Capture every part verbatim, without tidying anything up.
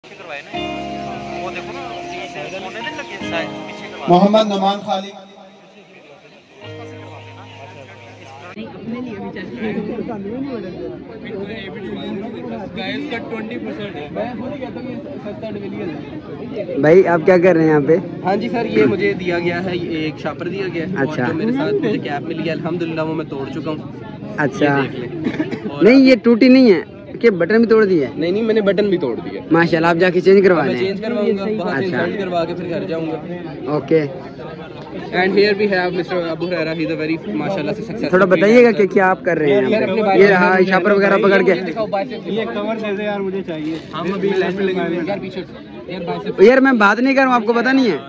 मोहम्मद नमान खालिक भाई आप क्या कर रहे हैं यहाँ पे? हाँ जी सर, ये मुझे दिया गया है, ये एक शापर दिया गया है। अच्छा। और जो मेरे साथ मुझे कैप मिली है अल्हम्दुलिल्लाह वो मैं तोड़ चुका हूँ। अच्छा, और नहीं ये टूटी नहीं है कि बटन भी तोड़ दिए? नहीं नहीं, मैंने बटन भी तोड़ दिया। माशाल्लाह, आप जाके चेंज करवा मैं लें। चेंज करवाऊंगा, वहाँ से अच्छा। इंसर्ट करवा के फिर घर जाऊंगा। Okay. And here we have mister Abu Huraira, he is a very माशाल्लाह से सक्सेसफुल। थोड़ा बताइएगा कि क्या आप कर रहे हैं यहाँ पे? ये रहा शापर वगैरह पकड़ के। ये कवर दे दे यार, मुझे चाहिए। हम अभी लाइन पे लगे यार, पीछे यार। यार मैं बात नहीं कर रहा हूँ, आपको पता नहीं है?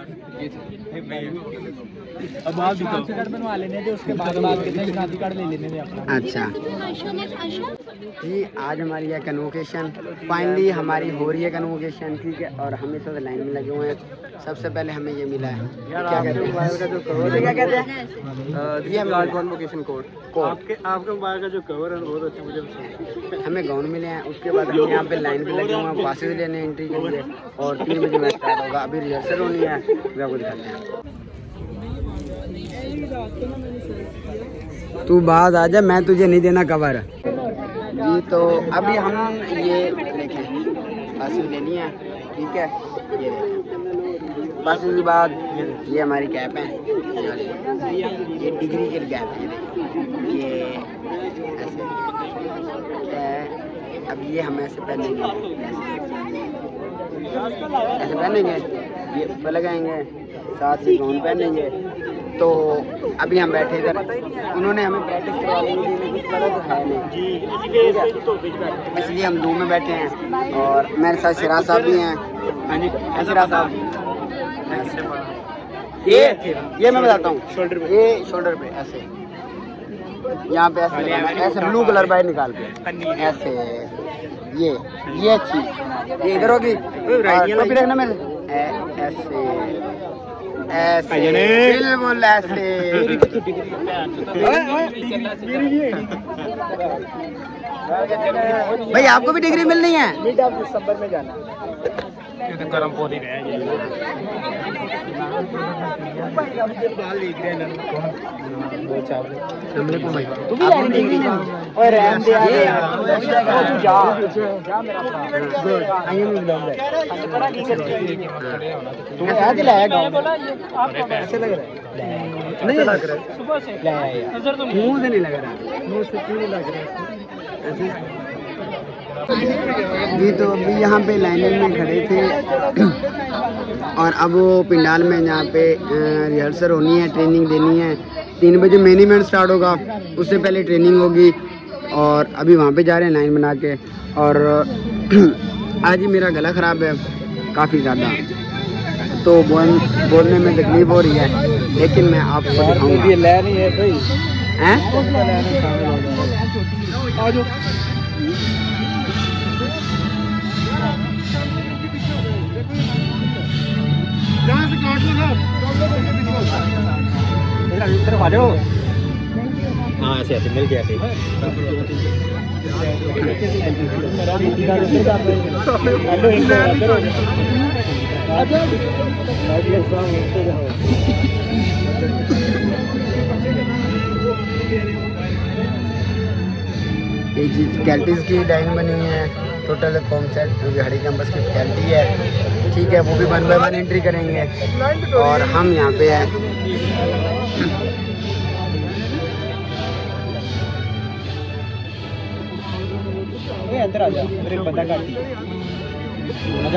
अब आप कार्ड बनवा लेने थे, उसके बाद बाद कितने शनाख्ती कार्ड ले लेने थे अपना। अच्छा जी, आज हमारी है कन्वोकेशन, फाइनली हमारी हो रही है कन्वोकेशन, ठीक है। और हम इस वक्त लाइन में लगे हुए हैं। सबसे पहले हमें ये मिला है, क्या कहते हैं, क्या कहते हैं, ये हमें कन्वोकेशन कोड। आपके आपके मोबाइल का जो कवर है बहुत अच्छा, मुझे हमें गाउन मिले हैं। उसके बाद हम यहाँ पे लाइन पे लगे हुए हैं पासेज लेने एंट्री के लिए। और तीन बजे मैच स्टार्ट होगा, अभी रिहर्सल होनी है, मैं आपको दिखाते हैं। तू बात आ जा, मैं तुझे नहीं देना कवर जी। तो अभी हम ये देखें पासेज लेनी है, ठीक है। ये देखें पासेज के बाद ये हमारी कैप है, ये वाली, ये डिग्री के कैप है, ये ऐसे है। अब ये हम ऐसे पहनेंगे, ऐसे पहनेंगे, ये ऊपर लगाएंगे, साथ ही गाउन पहनेंगे। तो अभी हम बैठे इधर, उन्होंने हमें प्रैक्टिस करवा दी, कुछ पता तो है नहीं, इसलिए हम रूम में बैठे हैं। और मेरे साथ सिराज साहब भी हैं। सिराज साहब, ये ये मैं बताता हूँ, शोल्डर पे, ये शोल्डर पे ऐसे, यहाँ पे ऐसे ऐसे ब्लू कलर बाहर निकाल के ऐसे, ये ये अच्छी, ये इधर होगी, टोपी रखना मेरे ऐसे ऐसे, बिल्कुल ऐसे। भाई आपको भी डिग्री मिलनी है? दिसंबर में जाना, ये तो गरम पौधे हैं। नहीं लग रहा, सुबह से मुंह से नहीं लग रहा, मुंह से क्यों नहीं लग रहा जी। तो अभी यहाँ पे लाइनिंग में खड़े थे और अब वो पिंडाल में यहाँ पे रिहर्सल होनी है, ट्रेनिंग देनी है। तीन बजे मेन इवेंट स्टार्ट होगा, उससे पहले ट्रेनिंग होगी। और अभी वहाँ पे जा रहे हैं लाइन बना के। और आज ही मेरा गला ख़राब है काफ़ी ज़्यादा, तो बोल बोलने में तकलीफ हो रही है, लेकिन मैं आपको दिखाऊंगा। हैं? हाँ ऐसे ऐसे मिल गया ऐसे। ये कैल्टीज की लाइन बनी हुई है, टोटल कॉम सेट जो हरी कैंपस की कैल्टी है, ठीक है। वो भी वन बाय वन एंट्री करेंगे और हम यहाँ पे हैं। अंदर आ जा, मेरे बंदा काट दिया, आजा।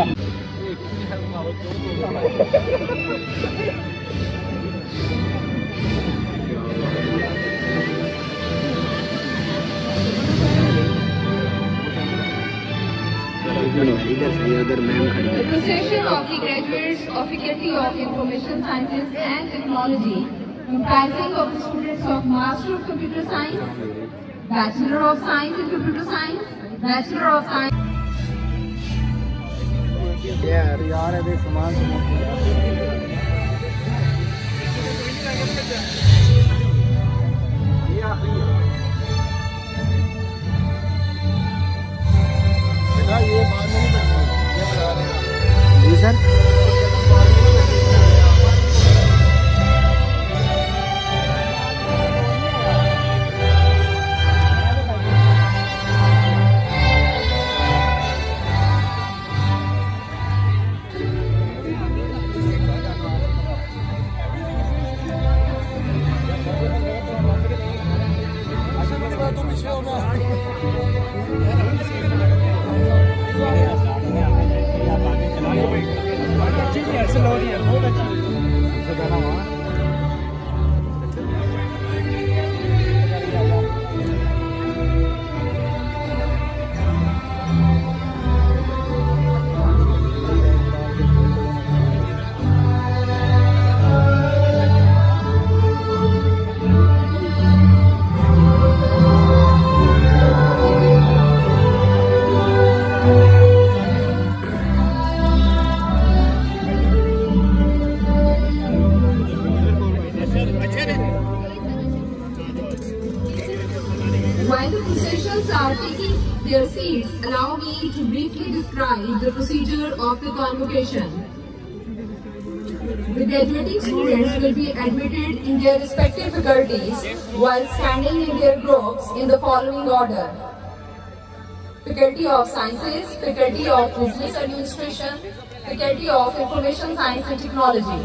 इधर से उधर मैम खड़ी है। The procession of the graduates of Faculty of Information Sciences and Technology, comprising of the students of Master of Computer Science, Bachelor of Science in Computer Science, Bachelor of Science. यार यार अभी सामान ये बाद में नहीं करनी, ये बता रहे हैं। Sir. While the processions are taking their seats, allow me to briefly describe the procedure of the convocation. The graduating students will be admitted in their respective faculties while standing in their groups in the following order: Faculty of Sciences, Faculty of Business Administration, Faculty of Information Science and Technology.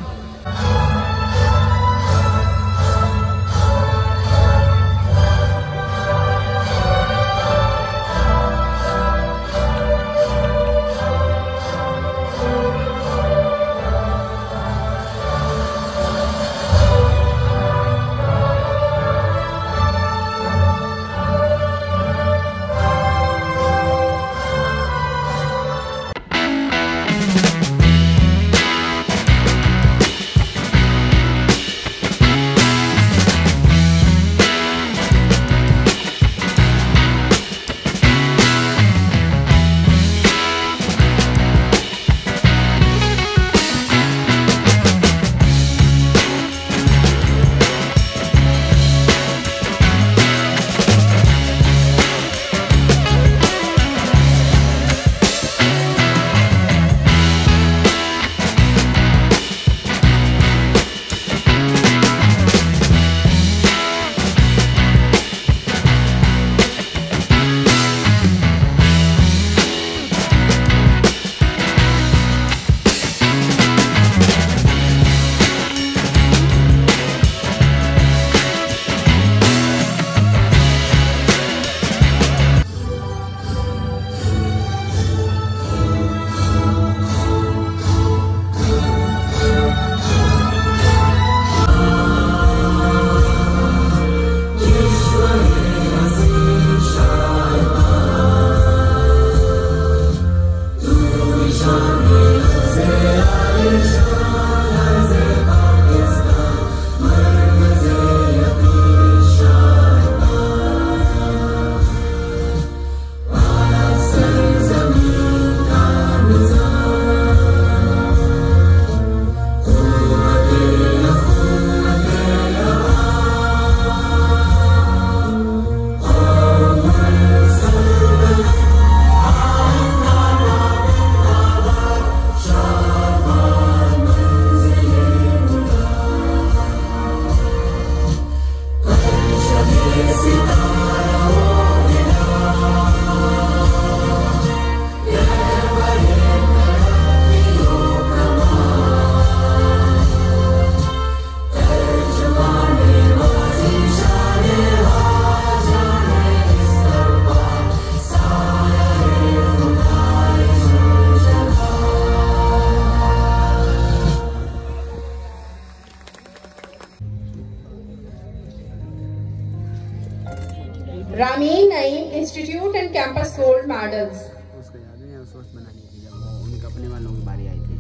Ramin Naeem Institute and Campus Gold Medals. उसको याद है उस वक्त बनानी थी जब वो उनके अपने वालों की बारी आई थी।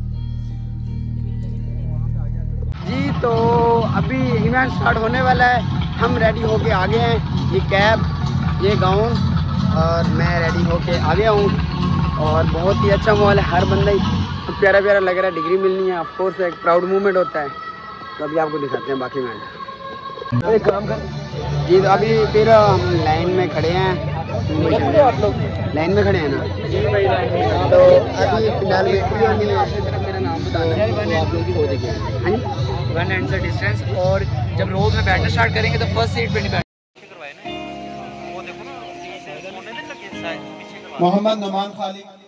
जी तो अभी इवेंट स्टार्ट होने वाला है, हम रेडी होके आ गए हैं। ये कैप, ये गाउन और मैं रेडी होके आ गया हूँ और बहुत ही अच्छा माहौल है। हर बंदा ही प्यारा प्यारा लग रहा है। डिग्री मिलनी है, ऑफ कोर्स एक प्राउड मूवमेंट होता है। तो अभी आपको दिखाते हैं बाकी इवेंट। एक काम कर जी तो अभी फिर हम लाइन में खड़े हैं, आप लोग लाइन में खड़े हैं ना, तो अभी फिलहाल में मेरा नाम बताना तो आप लोग की हो जाएगी। हाँ जी वन एंड द डिस्टेंस, और जब रोज में बैठना स्टार्ट करेंगे तो फर्स्ट सीट पे नहीं बैठ। मोहम्मद नुमान खालिक